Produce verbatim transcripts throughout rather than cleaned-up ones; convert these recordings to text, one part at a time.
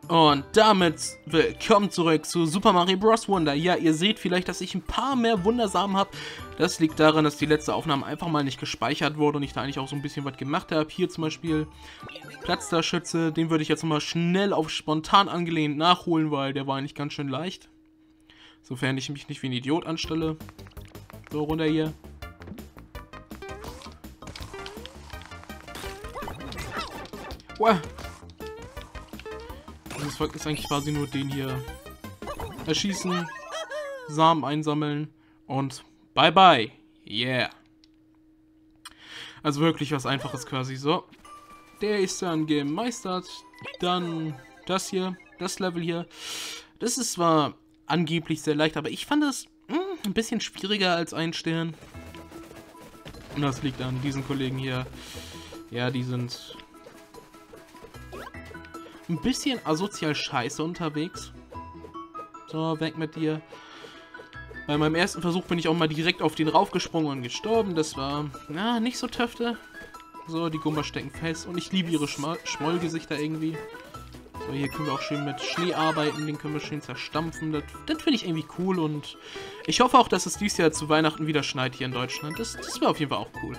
Und damit willkommen zurück zu Super Mario Bros. Wonder. Ja, ihr seht vielleicht, dass ich ein paar mehr Wundersamen habe. Das liegt daran, dass die letzte Aufnahme einfach mal nicht gespeichert wurde und ich da eigentlich auch so ein bisschen was gemacht habe. Hier zum Beispiel Platzdarschütze, den würde ich jetzt mal schnell auf spontan angelehnt nachholen, weil der war eigentlich ganz schön leicht. Sofern ich mich nicht wie ein Idiot anstelle. So, runter hier. Wow. Das ist eigentlich quasi nur den hier erschießen, Samen einsammeln und bye bye. Yeah. Also wirklich was Einfaches quasi. So. Der ist dann gemeistert. Dann das hier, das Level hier. Das ist zwar angeblich sehr leicht, aber ich fand es mh, ein bisschen schwieriger als ein Stern. Und das liegt an diesen Kollegen hier. Ja, die sind ein bisschen asozial scheiße unterwegs. So, weg mit dir. Bei meinem ersten Versuch bin ich auch mal direkt auf den raufgesprungen und gestorben. Das war, na, nicht so töfte. So, die Gumba stecken fest. Und ich liebe ihre Schma Schmollgesichter irgendwie. So, hier können wir auch schön mit Schnee arbeiten. Den können wir schön zerstampfen. Das, das finde ich irgendwie cool. Und ich hoffe auch, dass es dieses Jahr zu Weihnachten wieder schneit hier in Deutschland. Das, das wäre auf jeden Fall auch cool.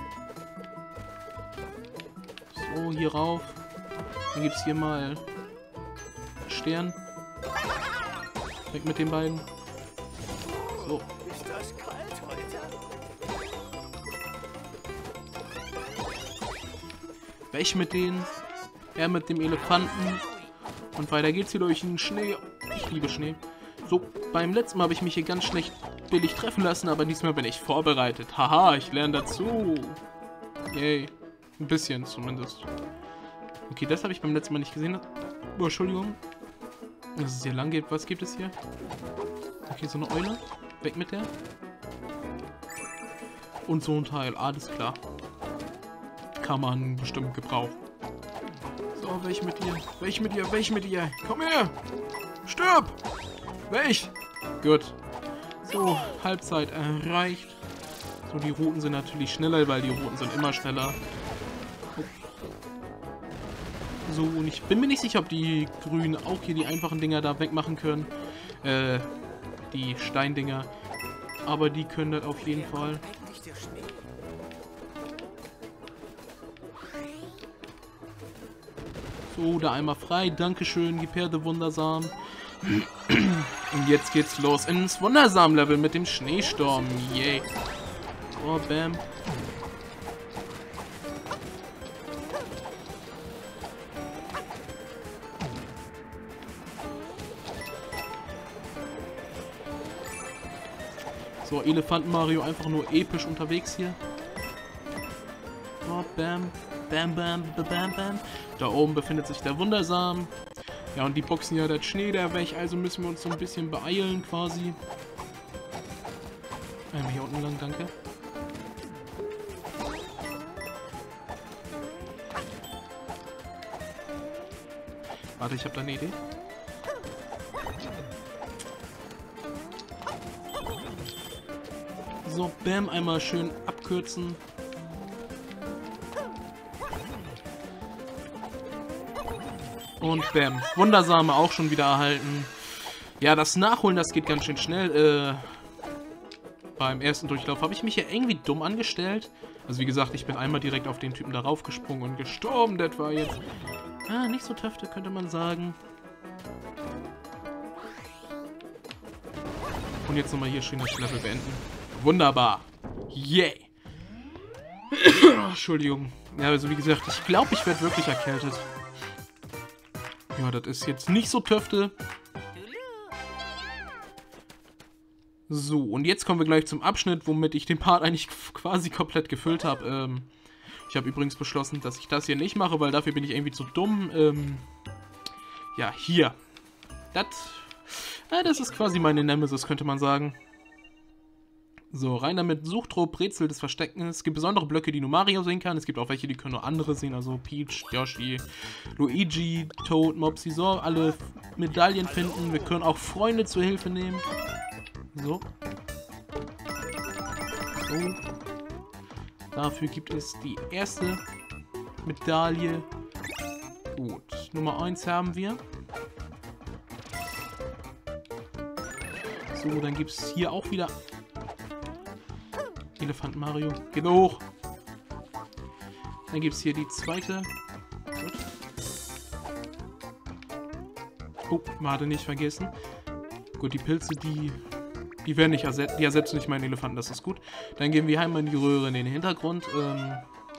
So, hier rauf. Dann gibt es hier mal Stern. Weg mit den beiden. So. Weg mit denen. Er mit dem Elefanten. Und weiter geht's hier durch den Schnee. Ich liebe Schnee. So, beim letzten Mal habe ich mich hier ganz schlecht billig treffen lassen, aber diesmal bin ich vorbereitet. Haha, ich lerne dazu. Yay. Ein bisschen zumindest. Okay, das habe ich beim letzten Mal nicht gesehen. Oh, Entschuldigung. Dass es hier lang geht. Was gibt es hier? Okay, so eine Eule. Weg mit der. Und so ein Teil. Alles klar. Kann man bestimmt gebrauchen. So, welch mit dir? Welch mit dir? Welch mit dir? Komm her! Stirb! Welch! Gut. So, Halbzeit erreicht. So, die Routen sind natürlich schneller, weil die Routen sind immer schneller. So, und ich bin mir nicht sicher, ob die Grünen auch hier die einfachen Dinger da wegmachen können. Äh, die Steindinger. Aber die können das auf jeden Fall. So, da einmal frei. Dankeschön, Geperde Wundersam. Und jetzt geht's los ins Wundersam-Level mit dem Schneesturm. Yay. Oh, bam. So, Elefanten Mario einfach nur episch unterwegs hier. Oh, bam, bam, bam, bam, bam. Da oben befindet sich der Wundersam. Ja, und die boxen ja das Schnee da weg, also müssen wir uns so ein bisschen beeilen quasi. Einmal hier unten lang, danke. Warte, ich habe da eine Idee. So, bam, einmal schön abkürzen. Und bam, Wundersame auch schon wieder erhalten. Ja, das Nachholen, das geht ganz schön schnell. Äh, beim ersten Durchlauf habe ich mich ja irgendwie dumm angestellt. Also wie gesagt, ich bin einmal direkt auf den Typen darauf gesprungen und gestorben. Das war jetzt ah, nicht so töfte, könnte man sagen. Und jetzt nochmal hier schön das Level beenden. Wunderbar. Yay. Entschuldigung. Ja, also wie gesagt, ich glaube, ich werde wirklich erkältet. Ja, das ist jetzt nicht so töfte. So, und jetzt kommen wir gleich zum Abschnitt, womit ich den Part eigentlich quasi komplett gefüllt habe. Ähm, ich habe übrigens beschlossen, dass ich das hier nicht mache, weil dafür bin ich irgendwie zu dumm. Ähm, ja, hier. Das, äh, das ist quasi meine Nemesis, könnte man sagen. So, rein damit. Suchtrupp, Rätsel des Versteckens. Es gibt besondere Blöcke, die nur Mario sehen kann. Es gibt auch welche, die können nur andere sehen. Also Peach, Yoshi, Luigi, Toad, Mopsy. So, alle Medaillen finden. Wir können auch Freunde zur Hilfe nehmen. So. So. Dafür gibt es die erste Medaille. Gut. Nummer eins haben wir. So, dann gibt es hier auch wieder... Elefant Mario. Geht hoch. Dann gibt es hier die zweite. Gut. Oh, Made nicht vergessen. Gut, die Pilze, die... Die werden nicht ersetzen. Die ersetzen nicht meinen Elefanten, das ist gut. Dann gehen wir einmal in die Röhre in den Hintergrund. Ähm,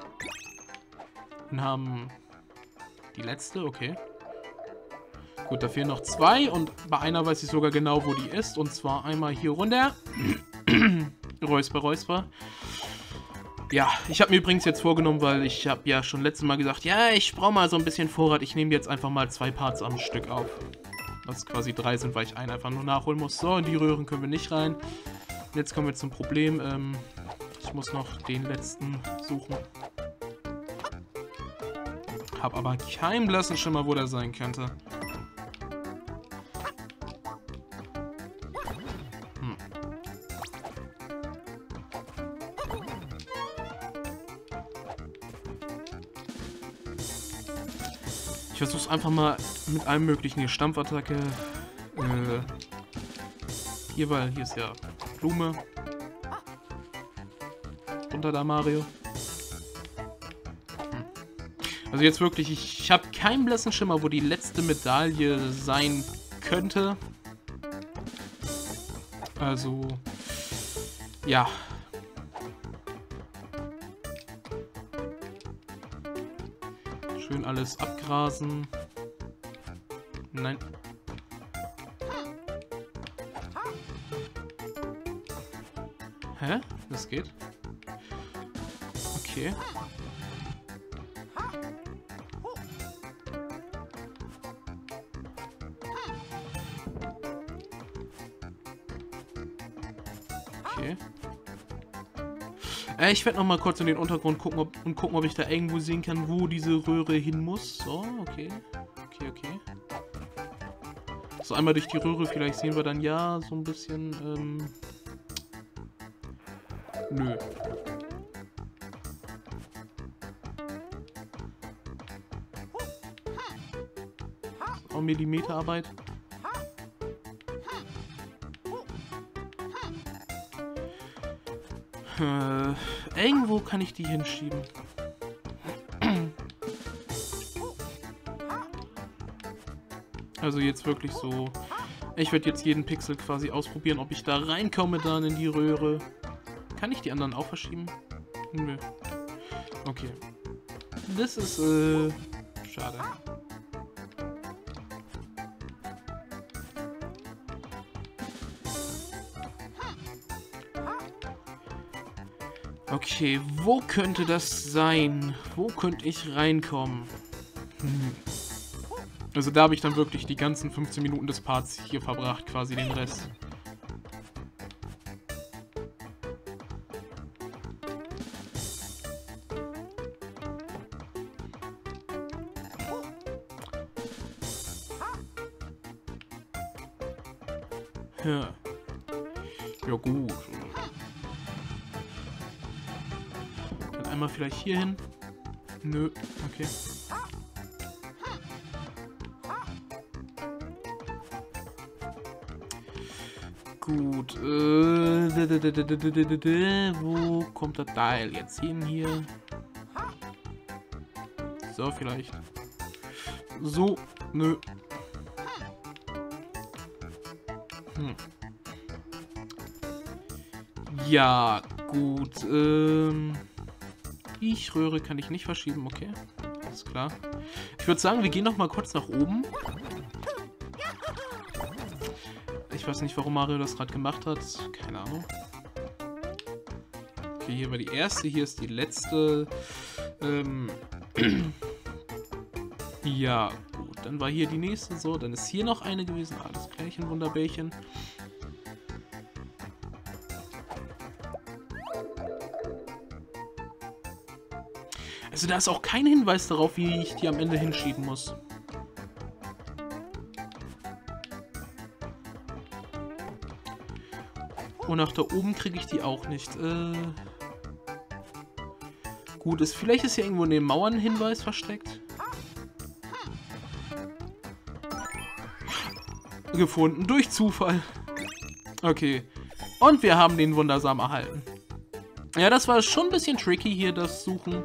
und haben... Die letzte, okay. Gut, da fehlen noch zwei. Und bei einer weiß ich sogar genau, wo die ist. Und zwar einmal hier runter. Räusper, Räusper. Ja, ich habe mir übrigens jetzt vorgenommen, weil ich habe ja schon letztes Mal gesagt, ja, ich brauche mal so ein bisschen Vorrat. Ich nehme jetzt einfach mal zwei Parts am Stück auf. Was quasi drei sind, weil ich einen einfach nur nachholen muss. So, in die Röhren können wir nicht rein. Jetzt kommen wir zum Problem. Ähm, ich muss noch den letzten suchen. Hab aber keinen blassen Schimmer, wo der sein könnte. Hm. Ich versuche es einfach mal mit allem möglichen. Hier Stampfattacke. Äh, hier, weil hier ist ja Blume. Runter da, Mario. Hm. Also jetzt wirklich, ich, ich habe keinen blassen Schimmer, wo die letzte Medaille sein könnte. Also, ja. Schön alles abgrasen. Nein. Hä? Das geht? Okay. Okay. Äh, ich werde noch mal kurz in den Untergrund gucken ob, und gucken, ob ich da irgendwo sehen kann, wo diese Röhre hin muss. So, okay. Okay, okay. So, einmal durch die Röhre, vielleicht sehen wir dann ja so ein bisschen, ähm... Nö. Auch Millimeterarbeit. Äh, irgendwo kann ich die hinschieben. Also jetzt wirklich so... Ich werde jetzt jeden Pixel quasi ausprobieren, ob ich da reinkomme dann in die Röhre. Kann ich die anderen auch verschieben? Nö. Okay. Das ist, äh... schade. Okay, wo könnte das sein? Wo könnte ich reinkommen? Hm. Also da habe ich dann wirklich die ganzen fünfzehn Minuten des Parts hier verbracht, quasi den Rest. Ja. Ja gut. Dann einmal vielleicht hier hin. Nö, okay. Gut, äh, wo kommt der Dial jetzt hin hier? So, vielleicht. So, nö. Hm. Ja, gut, ähm... Ich Röhre kann ich nicht verschieben, okay. Alles klar. Ich würde sagen, wir gehen noch mal kurz nach oben. Ich weiß nicht, warum Mario das gerade gemacht hat. Keine Ahnung. Okay, hier war die erste, hier ist die letzte. Ähm ja, gut. Dann war hier die nächste so. Dann ist hier noch eine gewesen. Alles gleich, ein Wunderbärchen. Also da ist auch kein Hinweis darauf, wie ich die am Ende hinschieben muss. Und nach da oben kriege ich die auch nicht. Äh Gut, ist, vielleicht ist hier irgendwo in den Mauern ein Hinweis versteckt. Gefunden, durch Zufall. Okay. Und wir haben den Wundersamen erhalten. Ja, das war schon ein bisschen tricky hier, das Suchen.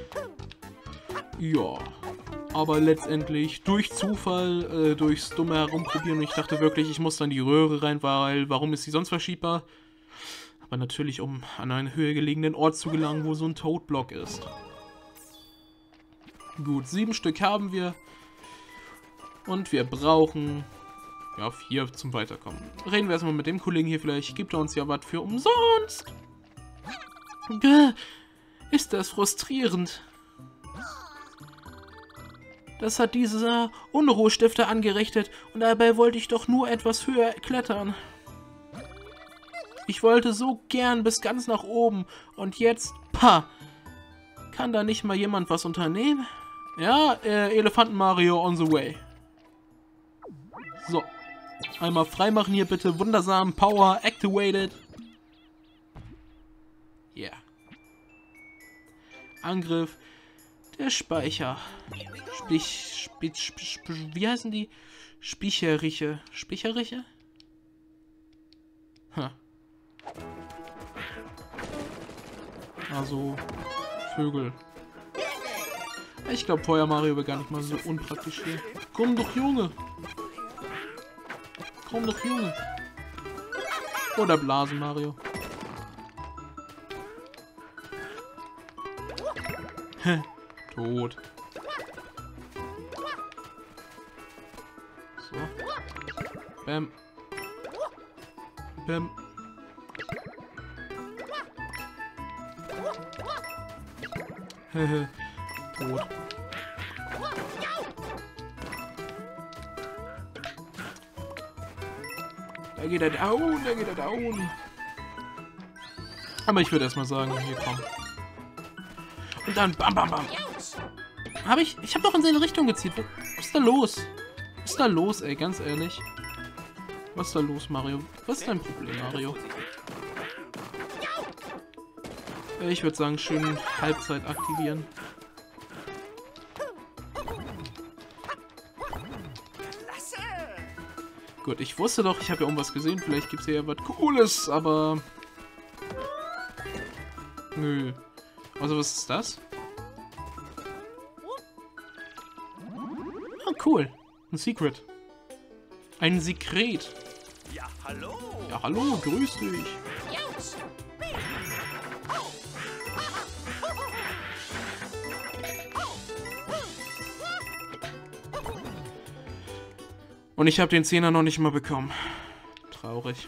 Ja. Aber letztendlich durch Zufall, äh, durchs dumme Herumprobieren. Und ich dachte wirklich, ich muss da in die Röhre rein, weil warum ist sie sonst verschiebbar? Aber natürlich, um an einen höher gelegenen Ort zu gelangen, wo so ein Toadblock ist. Gut, sieben Stück haben wir. Und wir brauchen... ja, vier zum Weiterkommen. Reden wir erstmal mit dem Kollegen hier. Vielleicht gibt er uns ja was für umsonst. Gäh, ist das frustrierend. Das hat dieser Unruhestifter angerichtet und dabei wollte ich doch nur etwas höher klettern. Ich wollte so gern bis ganz nach oben und jetzt, pah, kann da nicht mal jemand was unternehmen? Ja, äh, Elefanten Mario on the way. So, einmal freimachen hier bitte, wundersam, Power activated. Yeah. Angriff. Der Speicher. Spich, Spich, Spich, Spich, wie heißen die? Spicheriche. Spicheriche? Ha. Also, Vögel. Ich glaube, Feuer Mario wäre gar nicht mal so unpraktisch hier. Komm doch, Junge! Komm doch, Junge! Oder Blasen Mario. Hä? Tot. So. Bam. Bam. Hehe. Tot. Da geht er down, da geht er down. Aber ich würde erstmal sagen, hier komm. Und dann bam bam bam. Habe ich. Ich habe doch in seine Richtung gezielt. Was ist da los? Was ist da los, ey? Ganz ehrlich. Was ist da los, Mario? Was ist dein Problem, Mario? Ich würde sagen, schön Halbzeit aktivieren. Gut, ich wusste doch, ich habe ja irgendwas gesehen. Vielleicht gibt es hier ja was Cooles, aber... Nö. Also, was ist das? Ah, cool. Ein Secret. Ein Sekret. Ja, hallo. Ja, hallo, grüß dich. Und ich habe den Zehner noch nicht mal bekommen. Traurig.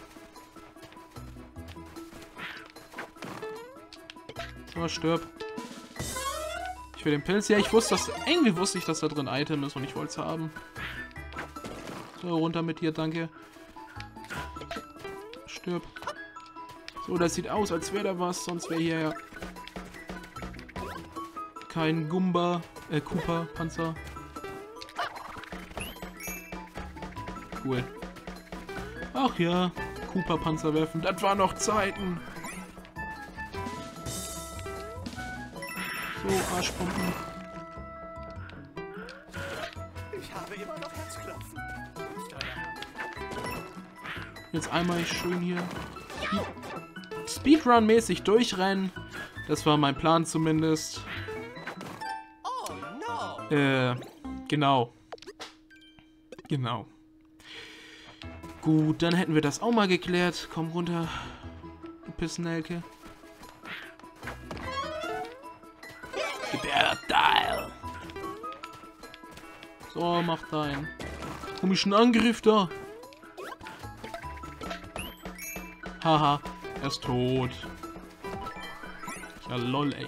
So, stirb. Ich will den Pilz. Ja, ich wusste, dass... Irgendwie wusste ich, dass da drin Item ist und ich wollte es haben. So, runter mit dir, danke. Stirb. So, das sieht aus, als wäre da was, sonst wäre hier ja kein Gumba, äh, Koopa, Panzer. Cool. Ach ja, Koopa Panzer werfen, das waren noch Zeiten. So, Arschpumpen. Ich habe immer noch Herzklopfen. Jetzt einmal schön hier Speedrun-mäßig durchrennen. Das war mein Plan zumindest. Oh no. Äh, genau. Genau. Gut, dann hätten wir das auch mal geklärt. Komm runter, du Pissnelke. Gebärdial. So, mach deinen komischen Angriff da. Haha, er ist tot. Ja, lol, ey.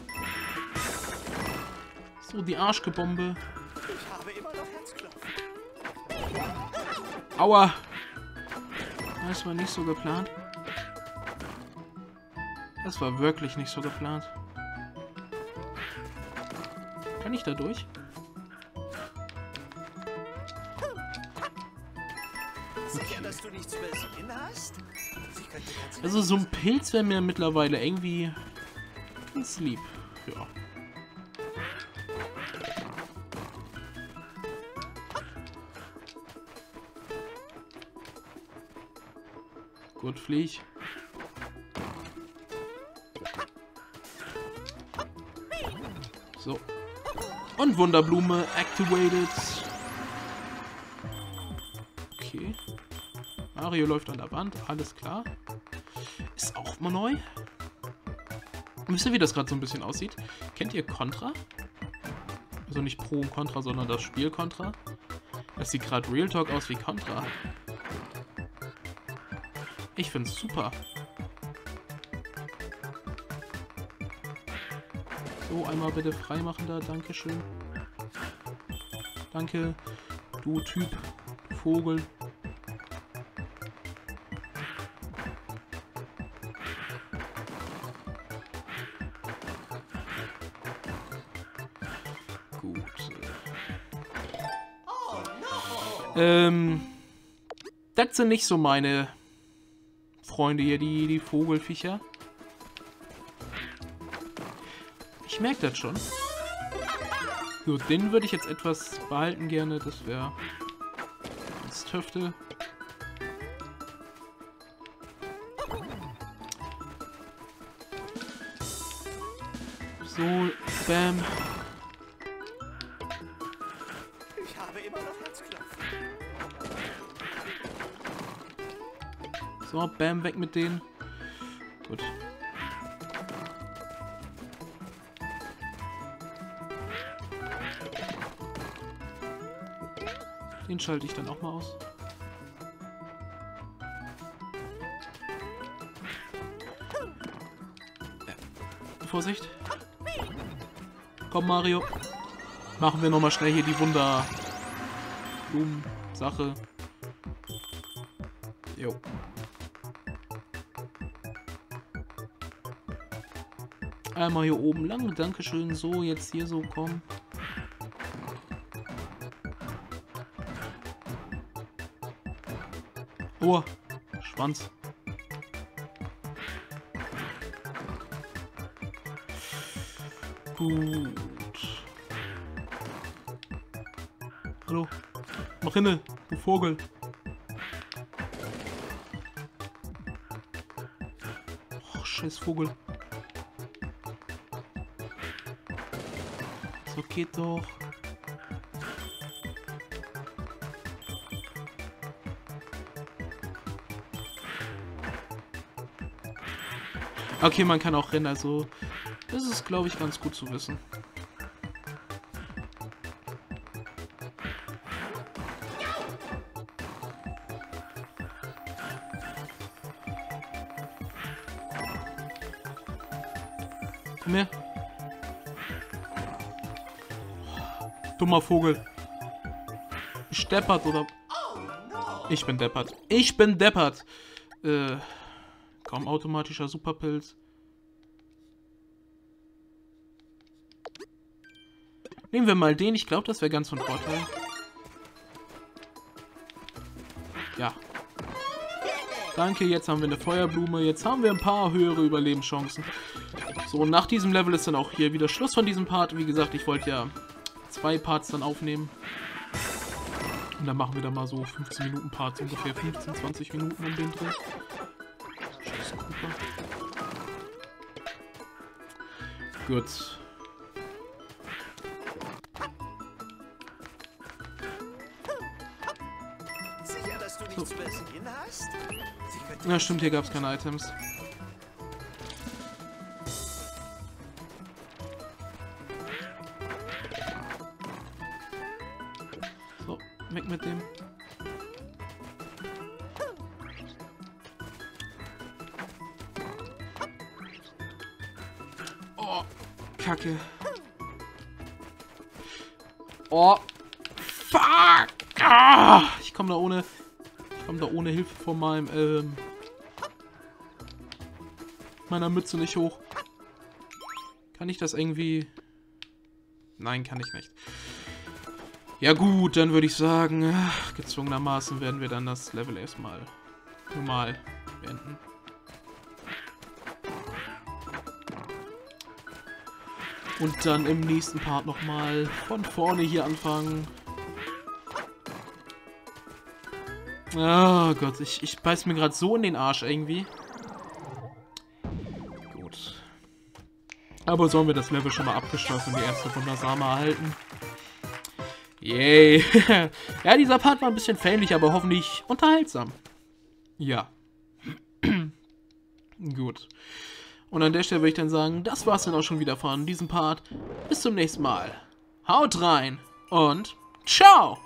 So, die Arschgebombe. Ich habe immer noch Herzklopfen. Aua. Das war nicht so geplant. Das war wirklich nicht so geplant. Kann ich da durch? Sicher, dass du nichts übersehen hast? Sie könnte ganz Also so ein Pilz wäre mir mittlerweile irgendwie ganz lieb. Ja. Gut, flieg. So. Und Wunderblume activated. Okay. Mario läuft an der Wand, alles klar. Ist auch mal neu. Wisst ihr, wie das gerade so ein bisschen aussieht? Kennt ihr Contra? Also nicht Pro und Contra, sondern das Spiel Contra. Das sieht gerade Real Talk aus wie Contra. Ich find's super. So, einmal bitte freimachen da, dankeschön. Danke, du Typ, du Vogel. Gut. Ähm, das sind nicht so meine Freunde hier, die, die Vogelviecher. Ich merke das schon. Gut, den würde ich jetzt etwas behalten gerne. Das wäre als Töfte. So, bam. Ich habe immer noch Herzklopfen. So, bam, weg mit denen. Gut. Den schalte ich dann auch mal aus. Ja. Vorsicht. Komm, Mario. Machen wir nochmal schnell hier die Wunder-Blumen-Sache. Jo. Einmal hier oben lang. Dankeschön. So, jetzt hier so, komm. Oh, Schwanz. Gut. Hallo. Mach hinne, du Vogel. Oh, scheiß Vogel. So geht doch. Okay, man kann auch rennen, also das ist, glaube ich, ganz gut zu wissen. Komm her. Dummer Vogel. Bist deppert, oder? Ich bin deppert. Ich bin deppert. Äh... Kaum automatischer Superpilz. Nehmen wir mal den. Ich glaube, das wäre ganz von Vorteil. Ja. Danke, jetzt haben wir eine Feuerblume. Jetzt haben wir ein paar höhere Überlebenschancen. So, und nach diesem Level ist dann auch hier wieder Schluss von diesem Part. Wie gesagt, ich wollte ja zwei Parts dann aufnehmen. Und dann machen wir da mal so fünfzehn Minuten Parts. Ungefähr fünfzehn, zwanzig Minuten um den Dreh. Gut. Sicher, dass du nichts zu essen hast? Ja, stimmt, hier gab es keine Items. So, weg mit dem. Kacke. Oh. Fuck. Ah, ich komme da ohne... Ich komme da ohne Hilfe von meinem, ähm... meiner Mütze nicht hoch. Kann ich das irgendwie... Nein, kann ich nicht. Ja gut, dann würde ich sagen, ach, gezwungenermaßen werden wir dann das Level erstmal normal beenden. Und dann im nächsten Part nochmal von vorne hier anfangen. Oh Gott, ich, ich beiß mir gerade so in den Arsch irgendwie. Gut. Aber so haben wir das Level schon mal abgeschlossen und die erste Wundersame erhalten. Yay. Ja, dieser Part war ein bisschen fähnlich, aber hoffentlich unterhaltsam. Ja. Gut. Und an der Stelle würde ich dann sagen, das war's dann auch schon wieder von diesem Part. Bis zum nächsten Mal. Haut rein und ciao!